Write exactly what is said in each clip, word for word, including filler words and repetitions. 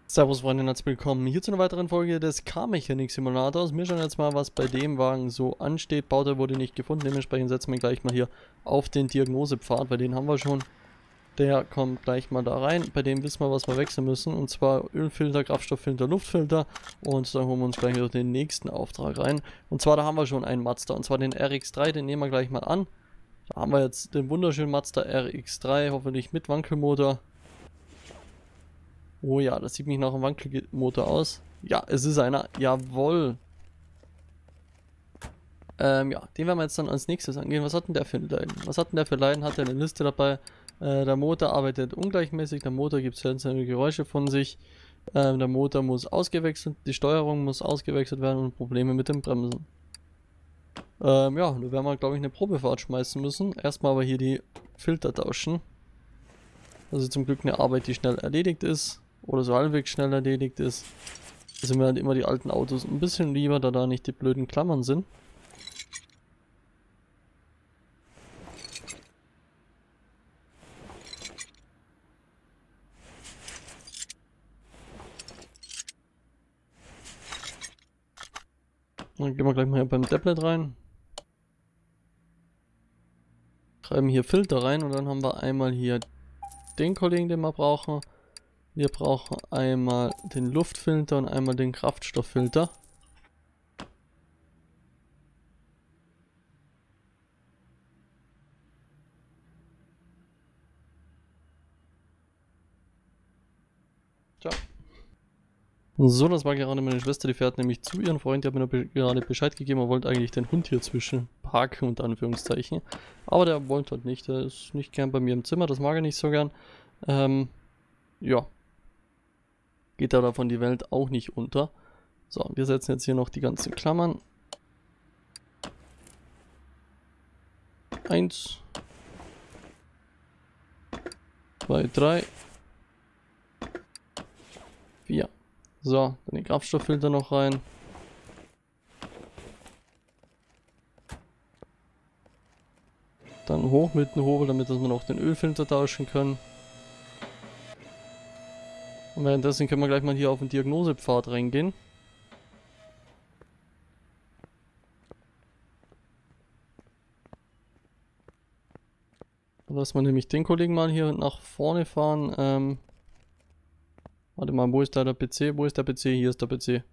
Servus Freunde und herzlich willkommen hier zu einer weiteren Folge des Car-Mechanik-Simulators. Wir schauen jetzt mal, was bei dem Wagen so ansteht. Bauteil wurde nicht gefunden, dementsprechend setzen wir gleich mal hier auf den Diagnosepfad, bei dem haben wir schon. Der kommt gleich mal da rein, bei dem wissen wir, was wir wechseln müssen. Und zwar Ölfilter, Kraftstofffilter, Luftfilter. Und dann holen wir uns gleich wieder den nächsten Auftrag rein. Und zwar, da haben wir schon einen Mazda, und zwar den R X drei, den nehmen wir gleich mal an. Da haben wir jetzt den wunderschönen Mazda R X drei, hoffentlich mit Wankelmotor. Oh ja, das sieht mich nach einem Wankelmotor aus. Ja, es ist einer. Jawohl. Ähm, ja, den werden wir jetzt dann als nächstes angehen. Was hat denn der für ein Leiden? Was hat denn der für Leiden? Hat er eine Liste dabei? Äh, der Motor arbeitet ungleichmäßig. Der Motor gibt seltsame Geräusche von sich. Ähm, der Motor muss ausgewechselt, die Steuerung muss ausgewechselt werden und Probleme mit dem Bremsen. Ähm, ja, da werden wir, glaube ich, eine Probefahrt schmeißen müssen. Erstmal aber hier die Filter tauschen. Also zum Glück eine Arbeit, die schnell erledigt ist. Oder so halbwegs schnell erledigt ist. Da sind mir halt immer die alten Autos ein bisschen lieber, da da nicht die blöden Klammern sind. Dann gehen wir gleich mal hier beim Tablet rein. Schreiben hier Filter rein und dann haben wir einmal hier den Kollegen, den wir brauchen. Wir brauchen einmal den Luftfilter und einmal den Kraftstofffilter. Tja. So, das war gerade meine Schwester, die fährt nämlich zu ihrem Freund, die hat mir gerade Bescheid gegeben, er wollte eigentlich den Hund hier zwischen parken, unter Anführungszeichen. Aber der wollte halt nicht, der ist nicht gern bei mir im Zimmer, das mag er nicht so gern. Ähm, ja. Geht da davon die Welt auch nicht unter. So, wir setzen jetzt hier noch die ganzen Klammern. Eins. Zwei, drei. Vier. So, dann den Kraftstofffilter noch rein. Dann hoch mit dem Hobel, damit dass wir noch den Ölfilter tauschen können. Und währenddessen können wir gleich mal hier auf den Diagnosepfad reingehen. Lassen wir nämlich den Kollegen mal hier nach vorne fahren. Ähm, warte mal, wo ist da der P C? Wo ist der P C? Hier ist der P C.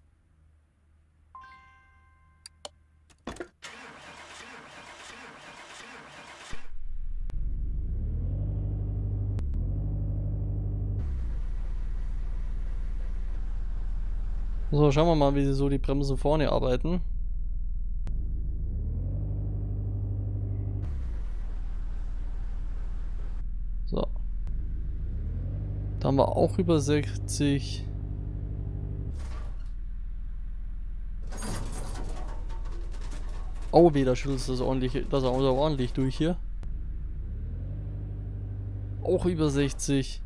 So, schauen wir mal, wie so die Bremsen vorne arbeiten. So. Da haben wir auch über sechzig. Oh, weh, da schüttelt das ordentlich, das auch ordentlich durch hier. Auch über sechzig.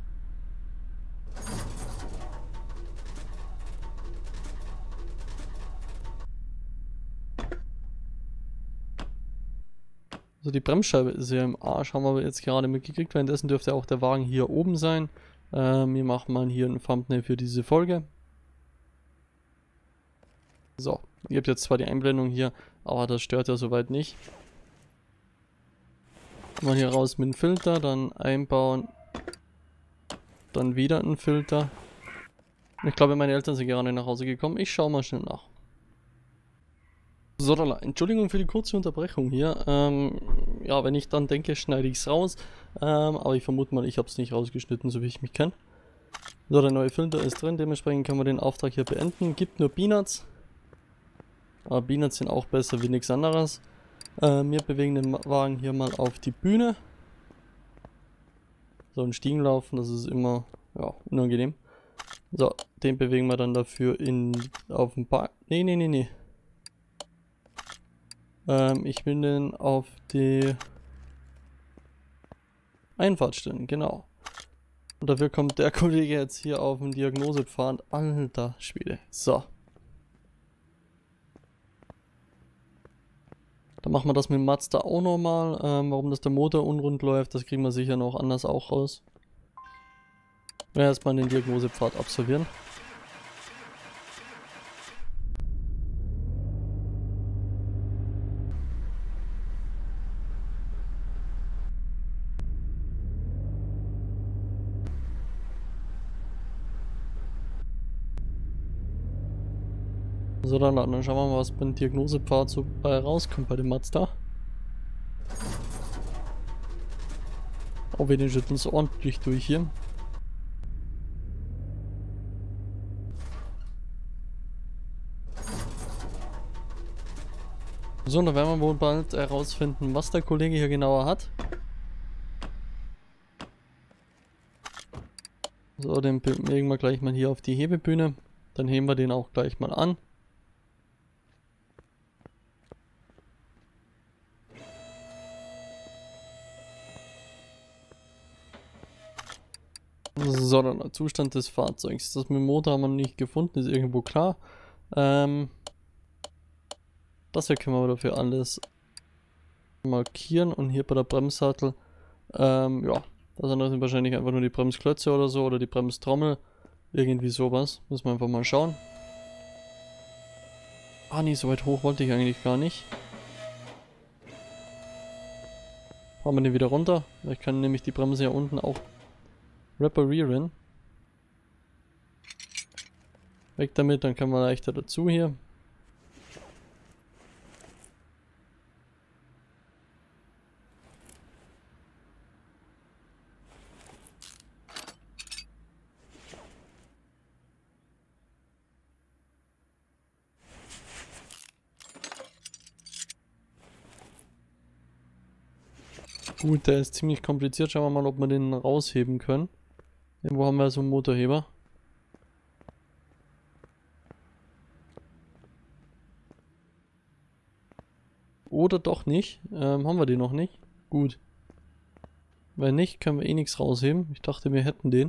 Also die Bremsscheibe ist ja im Arsch, haben wir jetzt gerade mitgekriegt. Währenddessen dürfte auch der Wagen hier oben sein. Ähm, wir machen mal hier ein Thumbnail für diese Folge. So, ihr habt jetzt zwar die Einblendung hier, aber das stört ja soweit nicht. Mal hier raus mit dem Filter, dann einbauen. Dann wieder ein Filter. Ich glaube, meine Eltern sind gerade nach Hause gekommen. Ich schaue mal schnell nach. So, Entschuldigung für die kurze Unterbrechung hier. Ähm, ja, wenn ich dann denke, schneide ich es raus. Ähm, aber ich vermute mal, ich habe es nicht rausgeschnitten, so wie ich mich kenne. So, der neue Filter ist drin, dementsprechend können wir den Auftrag hier beenden. Gibt nur Peanuts. Aber Peanuts sind auch besser wie nichts anderes. Äh, wir bewegen den Wagen hier mal auf die Bühne. So, ein Stiegen laufen, das ist immer ja, unangenehm. So, den bewegen wir dann dafür in auf den Park. Nee, nee, nee, nee. Ähm, ich will den auf die Einfahrt stellen, genau. Und dafür kommt der Kollege jetzt hier auf den Diagnosepfad. Alter Schwede. So. Dann machen wir das mit dem Mazda auch nochmal. Ähm, warum das der Motor unrund läuft, das kriegen wir sicher noch anders auch raus. Ja, erstmal den Diagnosepfad absolvieren. So, dann, dann schauen wir mal, was beim Diagnosepfad so bei rauskommt bei dem Mazda. Oh, wir den schütteln so ordentlich durch hier. So, dann werden wir wohl bald herausfinden, was der Kollege hier genauer hat. So, den legen wir gleich mal hier auf die Hebebühne. Dann heben wir den auch gleich mal an. So, dann der Zustand des Fahrzeugs. Das mit dem Motor haben wir noch nicht gefunden, ist irgendwo klar. Ähm, das hier können wir dafür alles markieren und hier bei der Bremssattel, ähm, ja, das andere sind wahrscheinlich einfach nur die Bremsklötze oder so oder die Bremstrommel. Irgendwie sowas. Müssen wir einfach mal schauen. Ah, nee, so weit hoch wollte ich eigentlich gar nicht. Fahren wir den wieder runter. Ich kann nämlich die Bremse hier unten auch reparieren. Weg damit, dann können wir leichter dazu hier. Gut, der ist ziemlich kompliziert. Schauen wir mal, ob wir den rausheben können. Irgendwo haben wir so einen Motorheber. Oder doch nicht. Ähm, haben wir den noch nicht? Gut. Wenn nicht, können wir eh nichts rausheben. Ich dachte, wir hätten den.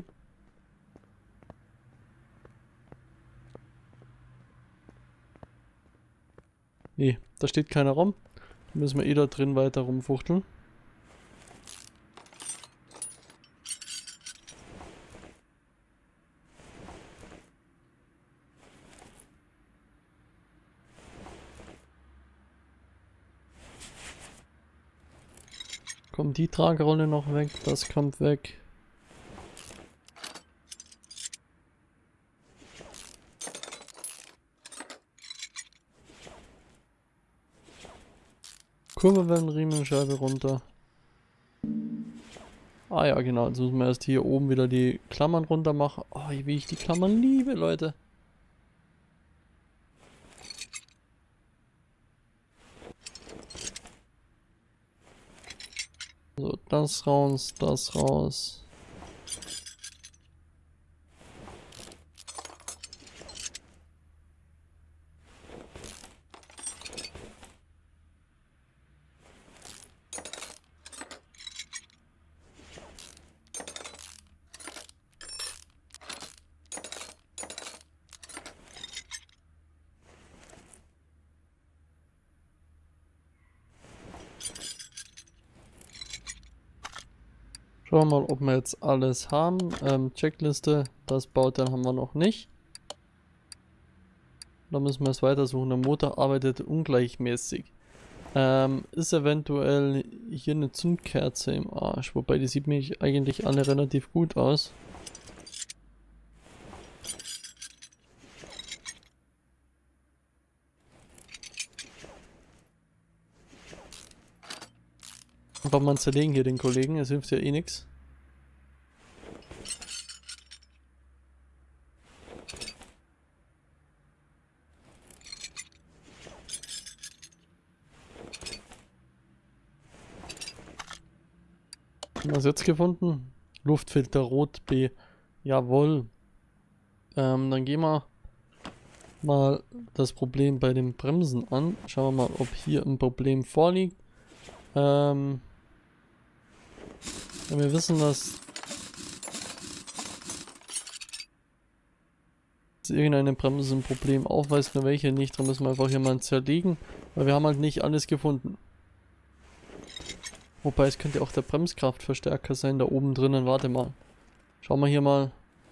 Nee, da steht keiner rum. Da müssen wir eh da drin weiter rumfuchteln. Kommt die Tragerolle noch weg, das kommt weg. Kurbelwellenriemenscheibe runter. Ah ja, genau, jetzt müssen wir erst hier oben wieder die Klammern runter machen. Oh, wie ich die Klammern liebe, Leute. So, das raus, das raus. Schauen wir mal, ob wir jetzt alles haben. Ähm, Checkliste, das Bauteil haben wir noch nicht. Da müssen wir es weitersuchen. Der Motor arbeitet ungleichmäßig. Ähm, ist eventuell hier eine Zündkerze im Arsch. Wobei die sieht mir eigentlich alle relativ gut aus. Einfach mal zerlegen hier den Kollegen, es hilft ja eh nichts. Haben wir es jetzt gefunden? Luftfilter Rot B. Jawohl. Ähm, dann gehen wir mal das Problem bei den Bremsen an. Schauen wir mal, ob hier ein Problem vorliegt. Ähm, wenn wir wissen, dass irgendeine Bremse ein Problem aufweist, nur welche nicht, dann müssen wir einfach hier mal zerlegen, weil wir haben halt nicht alles gefunden. Wobei es könnte auch der Bremskraftverstärker sein, da oben drinnen. Warte mal. Schauen wir hier mal.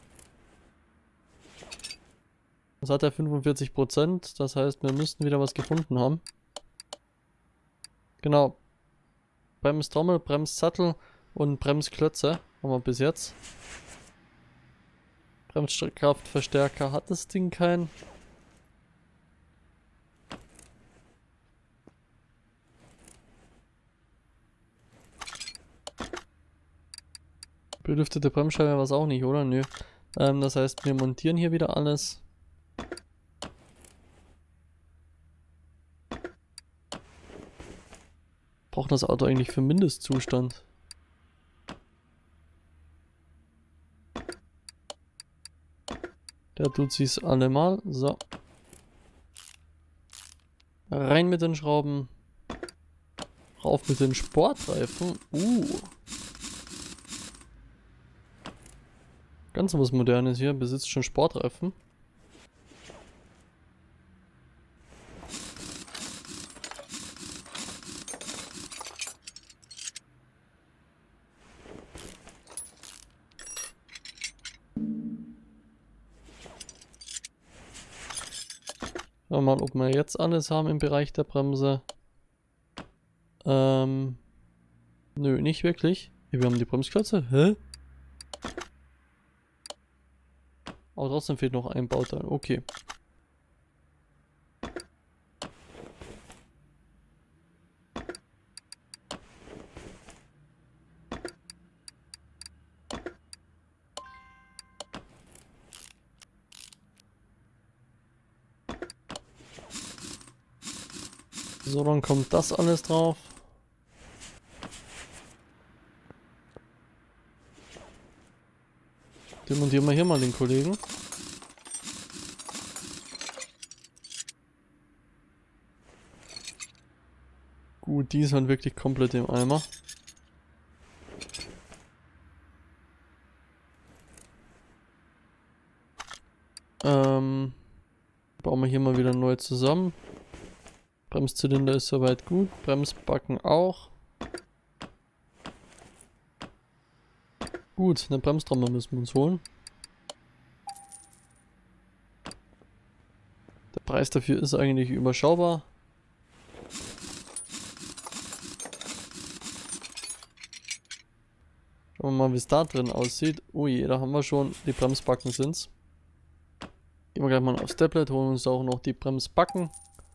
Das hat er fünfundvierzig Prozent. Das heißt, wir müssten wieder was gefunden haben. Genau. Bremstrommel, Bremssattel und Bremsklötze haben wir bis jetzt. Bremskraftverstärker hat das Ding keinen. Belüftete Bremsscheibe war es auch nicht, oder? Nö. Ähm, das heißt, wir montieren hier wieder alles. Braucht das Auto eigentlich für Mindestzustand? Der tut sich's allemal. So. Rein mit den Schrauben. Rauf mit den Sportreifen. Uh. Ganz was Modernes hier. Besitzt schon Sportreifen. Schauen wir mal, ob wir jetzt alles haben im Bereich der Bremse. Ähm. Nö, nicht wirklich. Hier, wir haben die Bremsklötze. Hä? Aber trotzdem fehlt noch ein Bauteil. Okay. So, dann kommt das alles drauf. Demontieren wir hier mal den Kollegen. Gut, die ist halt wirklich komplett im Eimer. Ähm, bauen wir hier mal wieder neu zusammen. Bremszylinder ist soweit gut. Bremsbacken auch. Gut, eine Bremstrommel müssen wir uns holen. Der Preis dafür ist eigentlich überschaubar. Schauen wir mal, wie es da drin aussieht. Oh je, da haben wir schon, die Bremsbacken sind's. Gehen wir gleich mal aufs Tablet, holen uns auch noch die Bremsbacken.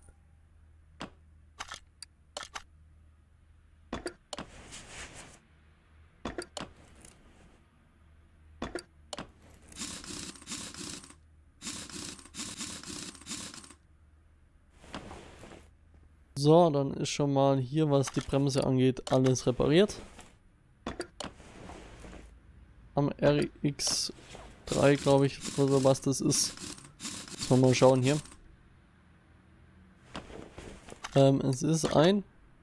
So, dann ist schon mal hier, was die Bremse angeht, alles repariert. Am R X drei, glaube ich, oder was das ist. Müssen wir mal schauen hier. Ähm, es ist ein...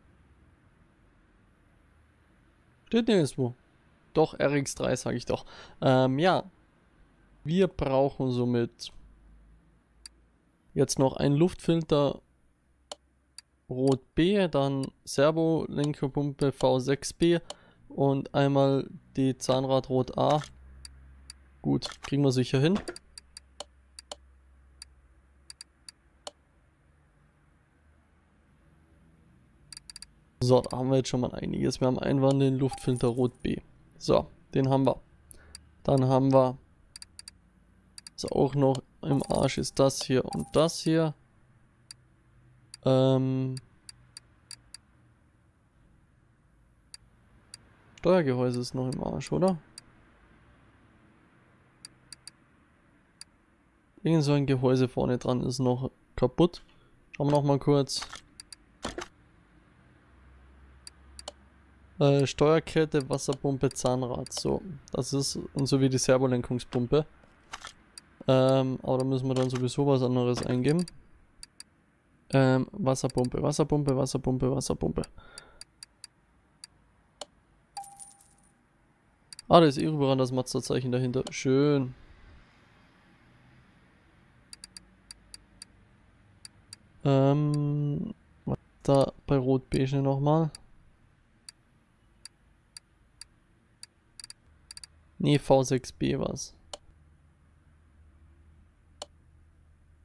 Steht nirgendwo. Doch, R X drei sage ich doch. Ähm, ja. Wir brauchen somit jetzt noch einen Luftfilter Rot B, dann Servo-Lenkerpumpe V sechs B und einmal die Zahnrad Rot A. Gut, kriegen wir sicher hin. So, da haben wir jetzt schon mal einiges. Wir haben einmal den Luftfilter Rot B. So, den haben wir. Dann haben wir, was auch noch im Arsch ist, das hier und das hier. Ähm, Steuergehäuse ist noch im Arsch, oder? Irgend so ein Gehäuse vorne dran ist noch kaputt. Schauen wir noch mal kurz. Äh, Steuerkette, Wasserpumpe, Zahnrad. So, das ist und so wie die Servolenkungspumpe. Ähm, aber da müssen wir dann sowieso was anderes eingeben. Ähm, Wasserpumpe, Wasserpumpe, Wasserpumpe, Wasserpumpe. Ah, da ist irgendwann das Mazda-Zeichen dahinter. Schön. Ähm, da bei Rot-Beige nochmal. Nee, V sechs B war's.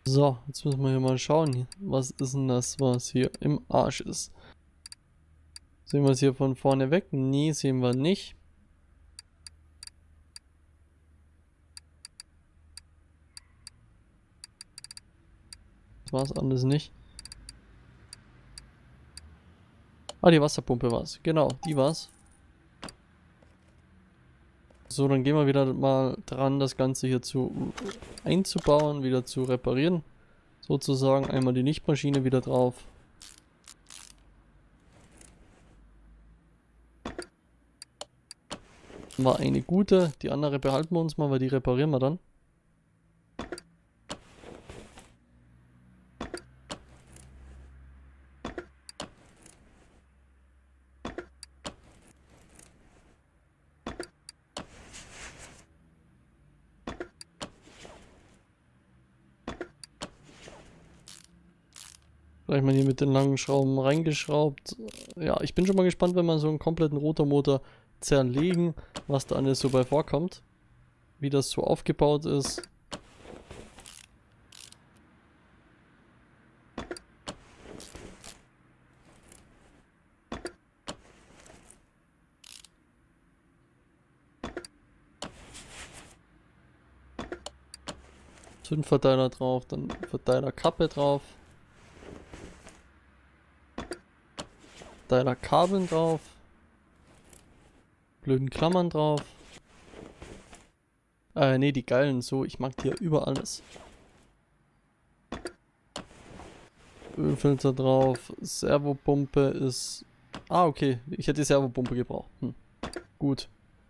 So, jetzt müssen wir hier mal schauen. Was ist denn das, was hier im Arsch ist? Sehen wir es hier von vorne weg? Nee, sehen wir nicht. Das war es alles nicht. Ah, die Wasserpumpe war es. Genau, die war's. So, dann gehen wir wieder mal dran, das Ganze hier zu einzubauen, wieder zu reparieren. Sozusagen einmal die Lichtmaschine wieder drauf. War eine gute, die andere behalten wir uns mal, weil die reparieren wir dann. Gleich mal hier mit den langen Schrauben reingeschraubt. Ja, ich bin schon mal gespannt, wenn man so einen kompletten Rotormotor zerlegen, was da alles so bei vorkommt. Wie das so aufgebaut ist. Zündverteiler drauf, dann Verteilerkappe drauf. Verteilerkabeln drauf. Blöden Klammern drauf. Äh, ne, die geilen so. Ich mag die ja über alles. Ölfilter drauf. Servopumpe ist... Ah, okay. Ich hätte die Servopumpe gebraucht. Hm. Gut.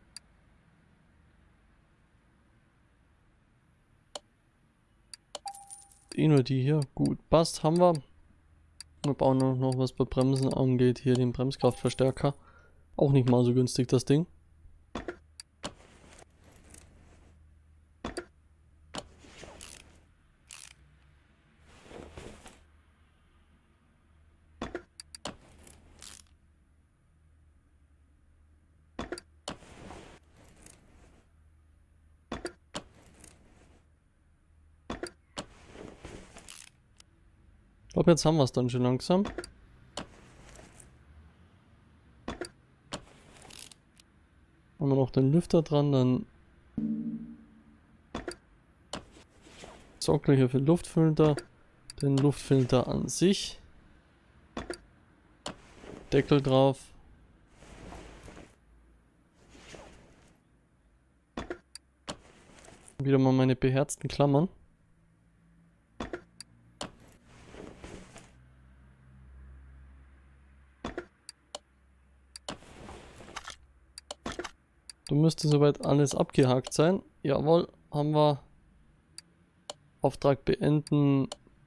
Eh nur die hier. Gut, passt. Haben wir. Wir bauen noch, noch was bei Bremsen angeht. Hier den Bremskraftverstärker. Auch nicht mal so günstig, das Ding. Ich glaube, jetzt haben wir es dann schon langsam. Haben wir noch den Lüfter dran, dann Sockel hier für den Luftfilter, den Luftfilter an sich, Deckel drauf. Wieder mal meine beherzten Klammern. Du müsste soweit alles abgehakt sein. Jawohl, haben wir. Auftrag beenden.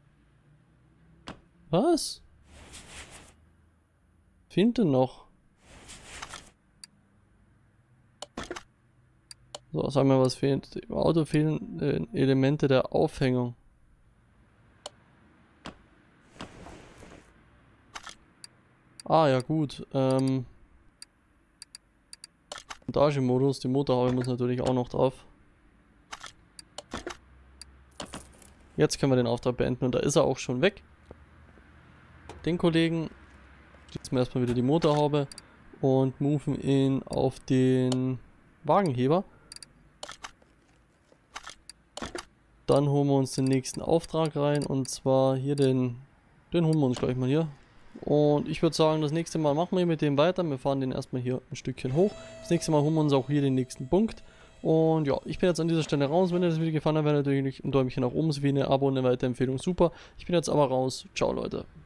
Was? Fehlt denn noch? So, sagen wir, was fehlt. Im Auto fehlen äh, Elemente der Aufhängung. Ah, ja gut. Ähm... Montagemodus, die Motorhaube muss natürlich auch noch drauf. Jetzt können wir den Auftrag beenden und da ist er auch schon weg. Den Kollegen schließen wir erstmal wieder die Motorhaube und moven ihn auf den Wagenheber. Dann holen wir uns den nächsten Auftrag rein und zwar hier den, den holen wir uns gleich mal hier. Und ich würde sagen, das nächste Mal machen wir mit dem weiter. Wir fahren den erstmal hier ein Stückchen hoch. Das nächste Mal holen wir uns auch hier den nächsten Punkt. Und ja, ich bin jetzt an dieser Stelle raus. Wenn dir das Video gefallen hat, wäre natürlich ein Däumchen nach oben sowie eine Abo und eine Weiterempfehlung super. Ich bin jetzt aber raus. Ciao, Leute.